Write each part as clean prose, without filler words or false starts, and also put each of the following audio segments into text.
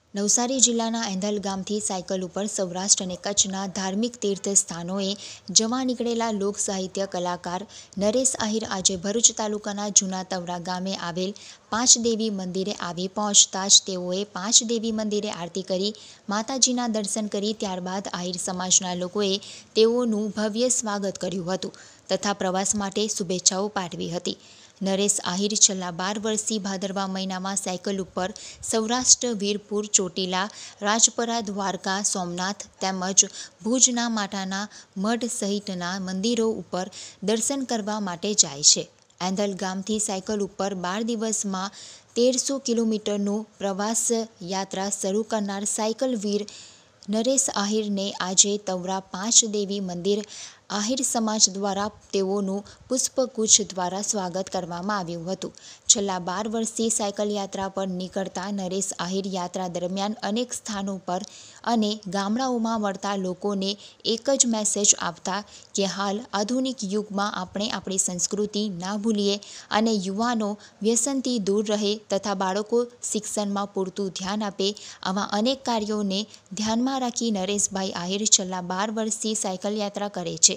નવસારી જિલ્લાના એંધલ ગામથી સાયકલ ઉપર સૌરાષ્ટ્ર અને કચ્છના ધાર્મિક તીર્થ સ્થાનોએ જવા નીકળેલા લોક સાહિત્ય કલાકાર નરેશ આહિર આજે ભરૂચ તાલુકાના જૂના તવરા ગામે આવેલ પાંચદેવી મંદિરે આવી પહોંચતા જ તેઓએ પાંચદેવી મંદિરે આરતી કરી માતાજીના દર્શન કરી ત્યારબાદ આહિર સમાજના લોકોએ તેઓનું ભવ્ય સ્વાગત કર્યું હતું તથા પ્રવાસ માટે શુભેચ્છાઓ પાઠવી હતી। નરેશ આહિર છેલ્લા 12 વર્ષથી ભાદરવા મહિનામાં સાયકલ ઉપર સૌરાષ્ટ્ર, વીરપુર, ચોટીલા, રાજપરા, દ્વારકા, સોમનાથ તેમજ ભુજના માતાના મઢ સહિતના મંદિરો ઉપર દર્શન કરવા માટે જાય છે। એંધલ ગામથી સાયકલ ઉપર 12 દિવસમાં 1300 કિલોમીટરનું પ્રવાસ યાત્રા શરૂ કરનાર સાયકલ વીર નરેશ આહિરને આજે તવરા પાંચદેવી મંદિર આહિર સમાજ દ્વારા તેઓનું પુષ્પગુચ્છ દ્વારા સ્વાગત કરવામાં આવ્યું હતું। છેલ્લા 12 વર્ષથી સાયકલ યાત્રા પર નીકળતા નરેશ આહિર યાત્રા દરમિયાન અનેક સ્થાનો પર અને ગામડાઓમાં મળતા લોકોને એક જ મેસેજ આપતા કે હાલ આધુનિક યુગમાં આપણે આપણી સંસ્કૃતિ ના ભૂલીએ અને યુવાનો વ્યસનથી દૂર રહે તથા બાળકો શિક્ષણમાં પૂરતું ધ્યાન આપે। આવા અનેક કાર્યોને ધ્યાનમાં રાખી નરેશભાઈ આહિર છેલ્લા 12 વર્ષથી સાયકલ યાત્રા કરે છે।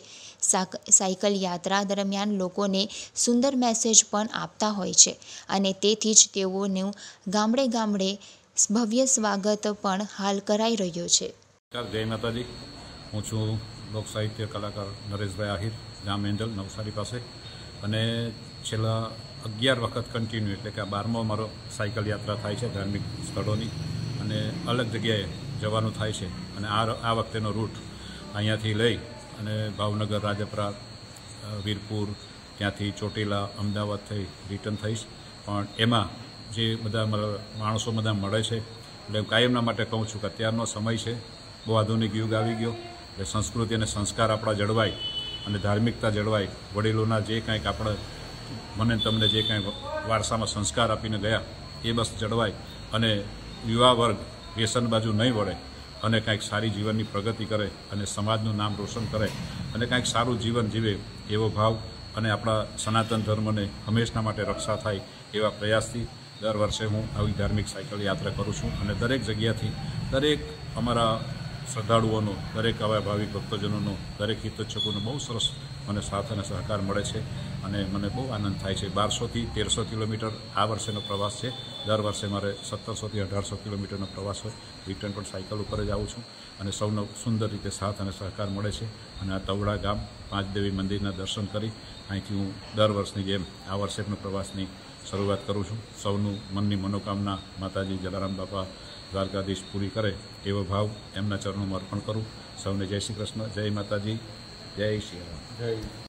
સાયકલ યાત્રા દરમિયાન લોકોને સુંદર મેસેજ પણ આપતા હોય છે અને તેથી જ તેઓનું ગામડે ગામડે ભવ્ય સ્વાગત પણ હાલ કરાઈ રહ્યો છે। જય માતાજી, હું છું લોક સાહિત્ય કલાકાર નરેશભાઈ આહિર, ગામ એંધલ નવસારી પાસે, અને છેલ્લા 11 વખત કન્ટિન્યુ એટલે કે આ 12મો મારો સાયકલ યાત્રા થાય છે ધાર્મિક સ્થળોની, અને અલગ જગ્યાએ જવાનું થાય છે। અને આ વખતેનો રૂટ અહીંયાથી લઈ અને ભાવનગર, રાજપરા, વીરપુર, ત્યાંથી ચોટીલા, અમદાવાદ થઈ રિટર્ન થઈશ। પણ એમાં જે બધા માણસો બધા મળે છે એટલે કાયમના માટે કહું છું કે અત્યારનો સમય છે, બહુ આધુનિક યુગ આવી ગયો, એટલે સંસ્કૃતિ અને સંસ્કાર આપણા જળવાય અને ધાર્મિકતા જળવાય। વડીલોના જે કાંઈક આપણે મને તમને જે કાંઈ વારસામાં સંસ્કાર આપીને ગયા એ બસ જળવાય અને યુવા વર્ગ વ્યસન બાજુ નહીં વળે અને કાંઈક સારી જીવનની પ્રગતિ કરે અને સમાજનું નામ રોશન કરે અને કાંઈક સારું જીવન જીવે એવો ભાવ અને આપણા સનાતન ધર્મને હંમેશના માટે રક્ષા થાય એવા પ્રયાસથી દર વર્ષે હું આવી ધાર્મિક સાયકલ યાત્રા કરું છું। અને દરેક જગ્યાથી દરેક અમારા શ્રદ્ધાળુઓનો, દરેક આવા ભાવિક ભક્તજનોનો, દરેક હિતોચ્છકોનો બહુ સરસ મને સાથ અને સહકાર મળે છે અને મને બહુ આનંદ થાય છે। 1200થી 1300 કિલોમીટર આ વર્ષેનો પ્રવાસ છે। દર વર્ષે મારે 1700થી 1800 કિલોમીટરનો પ્રવાસ હોય, રિટર્ન પણ સાયકલ ઉપર જ આવું છું અને સૌનો સુંદર રીતે સાથ અને સહકાર મળે છે। અને આ તવડા ગામ પાંચદેવી મંદિરના દર્શન કરી અહીંથી હું દર વર્ષની જેમ આ વર્ષે પણ પ્રવાસની શરૂઆત કરું છું। સૌનું મનની મનોકામના માતાજી જલારામ બાપા દ્વારકાધીશ પૂરી કરે એવો ભાવ એમના ચરણોમાં અર્પણ કરું। સૌને જય શ્રી કૃષ્ણ, જય માતાજી, જય શ્રી રામ, જય